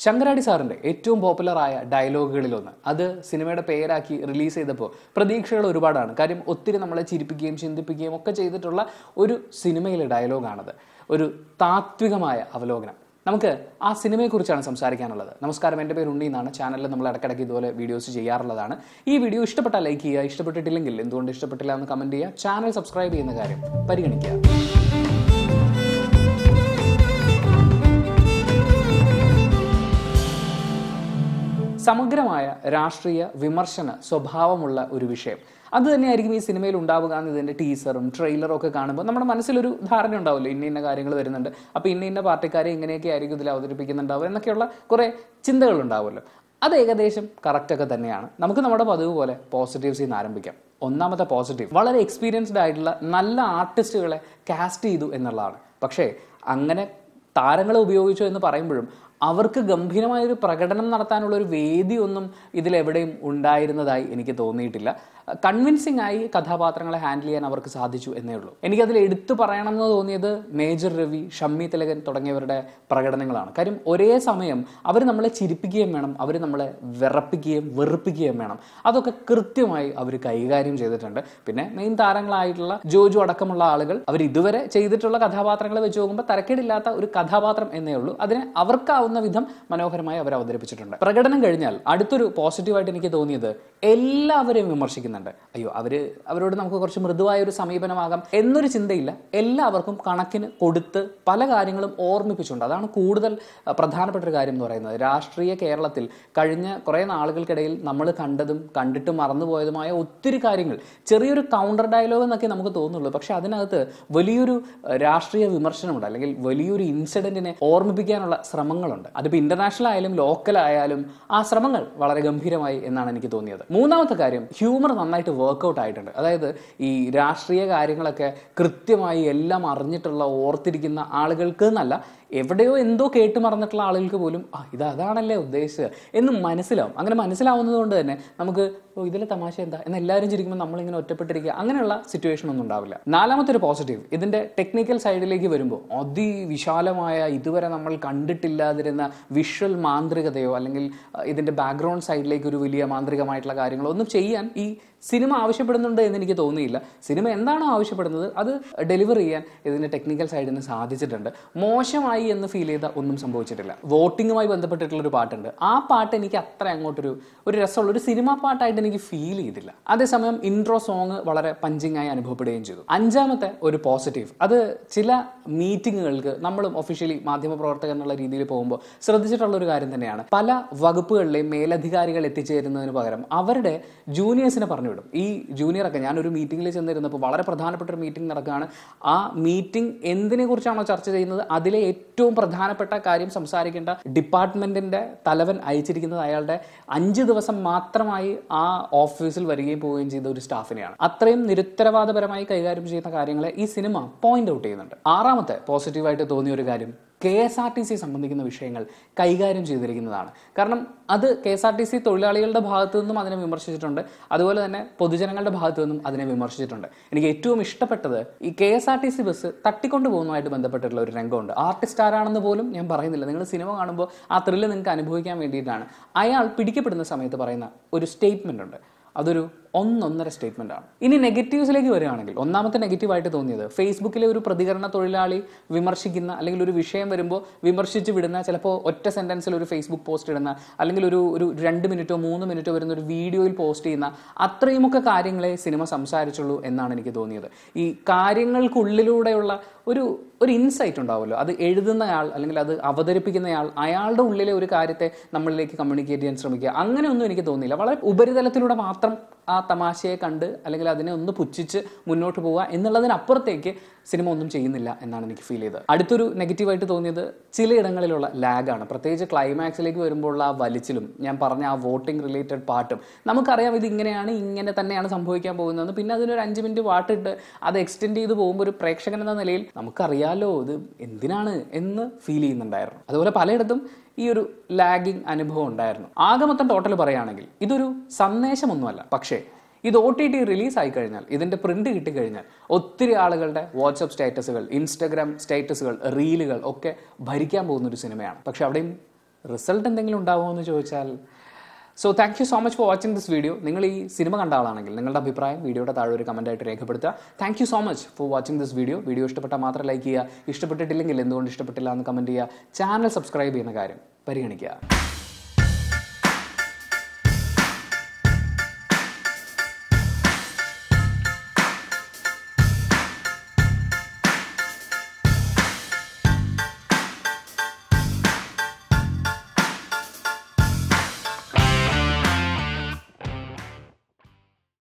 ശങ്കരാടി സാറിൻ്റെ ഏറ്റവും പോപ്പുലറായ ഡയലോഗുകളിലൊന്ന്, അത് സിനിമയുടെ പേരാക്കി റിലീസ് ചെയ്തപ്പോൾ പ്രതീക്ഷകൾ ഒരുപാടാണ്. കാര്യം ഒത്തിരി നമ്മളെ ചിരിപ്പിക്കുകയും ചിന്തിപ്പിക്കുകയും ഒക്കെ ചെയ്തിട്ടുള്ള ഒരു സിനിമയിലെ ഡയലോഗാണത്. ഒരു താത്വികമായ അവലോകനം. നമുക്ക് ആ സിനിമയെക്കുറിച്ചാണ് സംസാരിക്കാനുള്ളത്. നമസ്കാരം, എൻ്റെ പേര് ഉണ്ണി എന്നാണ്. ചാനലിൽ നമ്മൾ ഇടയ്ക്കിടയ്ക്ക് ഇതുപോലെ വീഡിയോസ് ചെയ്യാറുള്ളതാണ്. ഈ വീഡിയോ ഇഷ്ടപ്പെട്ടാൽ ലൈക്ക് ചെയ്യുക, ഇഷ്ടപ്പെട്ടിട്ടില്ലെങ്കിൽ എന്തുകൊണ്ട് ഇഷ്ടപ്പെട്ടില്ല എന്ന് കമൻറ്റ് ചെയ്യുക, ചാനൽ സബ്സ്ക്രൈബ് ചെയ്യുന്ന കാര്യം പരിഗണിക്കുക. സമഗ്രമായ രാഷ്ട്രീയ വിമർശന സ്വഭാവമുള്ള ഒരു വിഷയം അത് തന്നെയായിരിക്കും ഈ സിനിമയിൽ ഉണ്ടാവുക എന്ന് ഇതിൻ്റെ ടീസറും ട്രെയിലറും ഒക്കെ കാണുമ്പോൾ നമ്മുടെ മനസ്സിലൊരു ധാരണ ഉണ്ടാവില്ല. ഇന്ന കാര്യങ്ങൾ വരുന്നുണ്ട്, അപ്പോൾ ഇന്ന പാർട്ടിക്കാരെ ഇങ്ങനെയൊക്കെ ആയിരിക്കും ഇതിൽ അവതരിപ്പിക്കുന്നുണ്ടാവുക എന്നൊക്കെയുള്ള കുറേ ചിന്തകളുണ്ടാവുമല്ലോ. അത് ഏകദേശം കറക്റ്റൊക്കെ തന്നെയാണ്. നമുക്ക് നമ്മുടെ പതിവ് പോലെ പോസിറ്റീവ്സിൽ നിന്ന് ആരംഭിക്കാം. ഒന്നാമത്തെ പോസിറ്റീവ്, വളരെ എക്സ്പീരിയൻസ്ഡ് ആയിട്ടുള്ള നല്ല ആർട്ടിസ്റ്റുകളെ കാസ്റ്റ് ചെയ്തു എന്നുള്ളതാണ്. പക്ഷേ അങ്ങനെ താരങ്ങളെ ഉപയോഗിച്ചു എന്ന് പറയുമ്പോഴും അവർക്ക് ഗംഭീരമായൊരു പ്രകടനം നടത്താനുള്ള ഒരു വേദിയൊന്നും ഇതിലെവിടെയും ഉണ്ടായിരുന്നതായി എനിക്ക് തോന്നിയിട്ടില്ല. കൺവിൻസിംഗ് ആയി കഥാപാത്രങ്ങളെ ഹാൻഡിൽ ചെയ്യാൻ അവർക്ക് സാധിച്ചു എന്നേ ഉള്ളൂ. എനിക്കതിൽ എടുത്തു പറയണമെന്ന് തോന്നിയത് മേജർ രവി, ഷമ്മി തിലകൻ തുടങ്ങിയവരുടെ പ്രകടനങ്ങളാണ്. കാര്യം ഒരേ സമയം അവർ നമ്മളെ ചിരിപ്പിക്കുകയും വേണം, അവർ നമ്മളെ വിറപ്പിക്കുകയും വെറുപ്പിക്കുകയും വേണം. അതൊക്കെ കൃത്യമായി അവർ കൈകാര്യം ചെയ്തിട്ടുണ്ട്. പിന്നെ മെയിൻ താരങ്ങളായിട്ടുള്ള ജോജു അടക്കമുള്ള ആളുകൾ അവർ ഇതുവരെ ചെയ്തിട്ടുള്ള കഥാപാത്രങ്ങളെ വെച്ച് നോക്കുമ്പോൾ തരക്കേടില്ലാത്ത ഒരു കഥാപാത്രം എന്നേ ഉള്ളൂ. അതിനെ അവർക്കാവുന്ന വിധം മനോഹരമായി അവർ അവതരിപ്പിച്ചിട്ടുണ്ട്. പ്രകടനം കഴിഞ്ഞാൽ അടുത്തൊരു പോസിറ്റീവായിട്ട് എനിക്ക് തോന്നിയത് എല്ലാവരെയും വിമർശിക്കുന്നുണ്ട്. അയ്യോ, അവരോട് നമുക്ക് കുറച്ച് മൃദുവായ ഒരു സമീപനമാകാം എന്നൊരു ചിന്തയില്ല. എല്ലാവർക്കും കണക്കിന് കൊടുത്ത് പല കാര്യങ്ങളും ഓർമ്മിപ്പിച്ചുണ്ട്. അതാണ് കൂടുതൽ പ്രധാനപ്പെട്ട ഒരു കാര്യം എന്ന് പറയുന്നത്. രാഷ്ട്രീയ കേരളത്തിൽ കഴിഞ്ഞ കുറേ നാളുകൾക്കിടയിൽ നമ്മൾ കണ്ടതും കണ്ടിട്ട് മറന്നുപോയതുമായ ഒത്തിരി കാര്യങ്ങൾ ചെറിയൊരു കൗണ്ടർ ഡയലോഗ് എന്നൊക്കെ നമുക്ക് തോന്നുള്ളൂ. പക്ഷെ അതിനകത്ത് വലിയൊരു രാഷ്ട്രീയ വിമർശനമുണ്ട്, അല്ലെങ്കിൽ വലിയൊരു ഇൻസിഡന്റിനെ ഓർമ്മിപ്പിക്കാനുള്ള ശ്രമങ്ങളുണ്ട്. അതിപ്പോൾ ഇന്റർനാഷണൽ ആയാലും ലോക്കൽ ആയാലും ആ ശ്രമങ്ങൾ വളരെ ഗംഭീരമായി എന്നാണ് എനിക്ക് തോന്നിയത്. മൂന്നാമത്തെ കാര്യം, ഹ്യൂമർ നന്നായിട്ട് വർക്കൗട്ട് ആയിട്ടുണ്ട്. അതായത് ഈ രാഷ്ട്രീയ കാര്യങ്ങളൊക്കെ കൃത്യമായി എല്ലാം അറിഞ്ഞിട്ടുള്ള ഓർത്തിരിക്കുന്ന ആളുകൾക്ക് എന്നല്ല, എവിടെയോ എന്തോ കേട്ട് മറന്നിട്ടുള്ള ആളുകൾക്ക് പോലും അതാണല്ലേ ഉദ്ദേശിച്ചത് എന്ന് മനസ്സിലാവും. അങ്ങനെ മനസ്സിലാവുന്നത് കൊണ്ട് തന്നെ നമുക്ക് ഇതിലെ തമാശ എന്താ എന്ന് എല്ലാവരും ചിരിക്കുമ്പോൾ നമ്മളിങ്ങനെ ഒറ്റപ്പെട്ടിരിക്കുക, അങ്ങനെയുള്ള സിറ്റുവേഷൻ ഒന്നും ഉണ്ടാവില്ല. നാലാമത്തെ ഒരു പോസിറ്റീവ്, ഇതിൻ്റെ ടെക്നിക്കൽ സൈഡിലേക്ക് വരുമ്പോൾ അതിവിശാലമായ ഇതുവരെ നമ്മൾ കണ്ടിട്ടില്ലാതിരുന്ന വിഷ്വൽ മാന്ത്രികതയോ അല്ലെങ്കിൽ ഇതിൻ്റെ ബാക്ക്ഗ്രൗണ്ട് സൈഡിലേക്ക് ഒരു വലിയ മാന്ത്രികമായിട്ടുള്ള കാര്യങ്ങളോ ഒന്നും ചെയ്യാൻ ഈ സിനിമ ആവശ്യപ്പെടുന്നുണ്ട് എന്ന് എനിക്ക് തോന്നിയില്ല. സിനിമ എന്താണോ ആവശ്യപ്പെടുന്നത് അത് ഡെലിവർ ചെയ്യാൻ ഇതിൻ്റെ ടെക്നിക്കൽ സൈഡിന് സാധിച്ചിട്ടുണ്ട്. മോശമായി എന്ന് ഫീൽ ചെയ്ത ഒന്നും സംഭവിച്ചിട്ടില്ല. വോട്ടിങ്ങുമായി ബന്ധപ്പെട്ടിട്ടുള്ളൊരു പാട്ടുണ്ട്. ആ പാട്ട് എനിക്ക് അത്ര അങ്ങോട്ടൊരു രസമുള്ള ഒരു സിനിമാ പാട്ടായിട്ട് എനിക്ക് ഫീൽ ചെയ്തില്ല. അതേസമയം ഇൻട്രോ സോങ് വളരെ പഞ്ചിങ് ആയി അനുഭവപ്പെടുകയും ചെയ്തു. അഞ്ചാമത്തെ ഒരു പോസിറ്റീവ്, അത് ചില മീറ്റിങ്ങുകൾക്ക് നമ്മളും ഒഫീഷ്യലി മാധ്യമപ്രവർത്തകർ എന്നുള്ള രീതിയിൽ പോകുമ്പോൾ ശ്രദ്ധിച്ചിട്ടുള്ള ഒരു കാര്യം തന്നെയാണ്. പല വകുപ്പുകളിലെയും മേലധികാരികൾ എത്തിച്ചേരുന്നതിന് പകരം അവരുടെ ജൂനിയേഴ്സിനെ പറഞ്ഞു വിടും. ഈ ജൂനിയറൊക്കെ, ഞാനൊരു മീറ്റിങ്ങിൽ ചെന്നിരുന്നപ്പോൾ വളരെ പ്രധാനപ്പെട്ട ഒരു മീറ്റിംഗ് നടക്കുകയാണ്. ആ മീറ്റിംഗ് എന്തിനെ കുറിച്ചാണോ ചർച്ച ചെയ്യുന്നത് അതിലെ ഏറ്റവും പ്രധാനപ്പെട്ട കാര്യം സംസാരിക്കേണ്ട ഡിപ്പാർട്ട്മെന്റിന്റെ തലവൻ അയച്ചിരിക്കുന്നത് അയാളുടെ 5 ദിവസം മാത്രമായി ആ ഓഫീസിൽ വരികയും പോവുകയും ചെയ്ത ഒരു സ്റ്റാഫിനെയാണ്. അത്രയും നിരുത്തരവാദപരമായി കൈകാര്യം ചെയ്യുന്ന കാര്യങ്ങളെ ഈ സിനിമ പോയിന്റ് ഔട്ട് ചെയ്യുന്നുണ്ട്. ആറാമത്തെ പോസിറ്റീവായിട്ട് തോന്നിയ ഒരു കാര്യം, KSRTC സംബന്ധിക്കുന്ന വിഷയങ്ങൾ കൈകാര്യം ചെയ്തിരിക്കുന്നതാണ്. കാരണം അത് KSRTC തൊഴിലാളികളുടെ ഭാഗത്തു നിന്നും അതിനെ വിമർശിച്ചിട്ടുണ്ട്, അതുപോലെ തന്നെ പൊതുജനങ്ങളുടെ ഭാഗത്തു നിന്നും അതിനെ വിമർശിച്ചിട്ടുണ്ട്. എനിക്ക് ഏറ്റവും ഇഷ്ടപ്പെട്ടത് ഈ KSRTC ബസ് തട്ടിക്കൊണ്ടു പോകുന്നതുമായിട്ട് ബന്ധപ്പെട്ടിട്ടുള്ള ഒരു രംഗമുണ്ട്. ആർട്ടിസ്റ്റ് ആരാണെന്ന് പോലും ഞാൻ പറയുന്നില്ല, നിങ്ങൾ സിനിമ കാണുമ്പോൾ ആ ത്രില്ല് നിങ്ങൾക്ക് അനുഭവിക്കാൻ വേണ്ടിയിട്ടാണ്. അയാൾ പിടിക്കപ്പെടുന്ന സമയത്ത് പറയുന്ന ഒരു സ്റ്റേറ്റ്മെന്റ് ഉണ്ട്, അതൊരു ഒന്നൊന്നര സ്റ്റേറ്റ്മെന്റ് ആണ്. ഇനി നെഗറ്റീവ്സിലേക്ക് വരികയാണെങ്കിൽ, ഒന്നാമത്തെ നെഗറ്റീവായിട്ട് തോന്നിയത് ഫേസ്ബുക്കിലെ ഒരു പ്രതികരണ തൊഴിലാളി വിമർശിക്കുന്ന അല്ലെങ്കിൽ ഒരു വിഷയം വരുമ്പോൾ വിമർശിച്ച് വിടുന്ന, ചിലപ്പോൾ ഒറ്റ സെന്റൻസിൽ ഒരു ഫേസ്ബുക്ക് പോസ്റ്റ് ഇടുന്ന, അല്ലെങ്കിൽ ഒരു 2 മിനിറ്റോ 3 മിനിറ്റോ വരുന്ന ഒരു വീഡിയോയിൽ പോസ്റ്റ് ചെയ്യുന്ന അത്രയുമൊക്കെ കാര്യങ്ങളെ സിനിമ സംസാരിച്ചുള്ളൂ എന്നാണ് എനിക്ക് തോന്നിയത്. ഈ കാര്യങ്ങൾക്കുള്ളിലൂടെയുള്ള ഒരു ഇൻസൈറ്റ് ഉണ്ടാവുമല്ലോ, അത് എഴുതുന്നയാൾ അല്ലെങ്കിൽ അത് അവതരിപ്പിക്കുന്നയാൾ അയാളുടെ ഉള്ളിലെ ഒരു കാര്യത്തെ നമ്മളിലേക്ക് കമ്മ്യൂണിക്കേറ്റ് ചെയ്യാൻ ശ്രമിക്കുക, അങ്ങനെയൊന്നും എനിക്ക് തോന്നിയില്ല. വളരെ ഉപരിതലത്തിലൂടെ മാത്രം ആ തമാശയെ കണ്ട് അല്ലെങ്കിൽ അതിനെ ഒന്ന് പുച്ഛിച്ച് മുന്നോട്ട് പോവുക എന്നുള്ളതിനപ്പുറത്തേക്ക് സിനിമ ഒന്നും ചെയ്യുന്നില്ല എന്നാണ് എനിക്ക് ഫീൽ ചെയ്തത്. അടുത്തൊരു നെഗറ്റീവായിട്ട് തോന്നിയത് ചിലയിടങ്ങളിലുള്ള ലാഗാണ്. പ്രത്യേകിച്ച് ക്ലൈമാക്സിലേക്ക് വരുമ്പോൾ ആ വലിച്ചിലും ഞാൻ പറഞ്ഞ ആ വോട്ടിംഗ് റിലേറ്റഡ് പാട്ടും, നമുക്കറിയാം ഇത് ഇങ്ങനെ തന്നെയാണ് സംഭവിക്കാൻ പോകുന്നതെന്ന്. പിന്നെ അതിനൊരു 5 മിനിറ്റ് പാട്ടിട്ട് അത് എക്സ്റ്റെൻഡ് ചെയ്ത് പോകുമ്പോൾ ഒരു പ്രേക്ഷകൻ എന്ന നിലയിൽ നമുക്കറിയാലോ ഇത് എന്തിനാണ് എന്ന് ഫീൽ ചെയ്യുന്നുണ്ടായിരുന്നു. അതുപോലെ പലയിടത്തും ഈ ഒരു ലാഗിങ് അനുഭവം ഉണ്ടായിരുന്നു. ആകെ മൊത്തം ടോട്ടൽ പറയുകയാണെങ്കിൽ ഇതൊരു സന്ദേശമൊന്നുമല്ല, പക്ഷേ ഇത് OTT റിലീസ് ആയി കഴിഞ്ഞാൽ, ഇതിൻ്റെ പ്രിന്റ് കിട്ടിക്കഴിഞ്ഞാൽ ഒത്തിരി ആളുകളുടെ വാട്സപ്പ് സ്റ്റാറ്റസുകൾ, ഇൻസ്റ്റഗ്രാം സ്റ്റാറ്റസുകൾ, റീലുകൾ ഒക്കെ ഭരിക്കാൻ പോകുന്നൊരു സിനിമയാണ്. പക്ഷെ അവിടെയും റിസൾട്ട് എന്തെങ്കിലും ഉണ്ടാവുമോ എന്ന് ചോദിച്ചാൽ so thank you so much for watching this video. നിങ്ങൾ ഈ സിനിമ കണ്ട ആളാണെങ്കിൽ നിങ്ങളുടെ അഭിപ്രായം വീഡിയോയുടെ താഴെ ഒരു കമൻറ്റായിട്ട് രേഖപ്പെടുത്തുക. Thank you so much for watching this video. Video ഇഷ്ടപ്പെട്ടാൽ മാത്രം ലൈക്ക് ചെയ്യുക, ഇഷ്ടപ്പെട്ടിട്ടില്ലെങ്കിൽ എന്തുകൊണ്ട് ഇഷ്ടപ്പെട്ടില്ല എന്ന് കമൻറ്റ് ചെയ്യുക, ചാനൽ സബ്സ്ക്രൈബ് ചെയ്യുന്ന കാര്യം പരിഗണിക്കുക.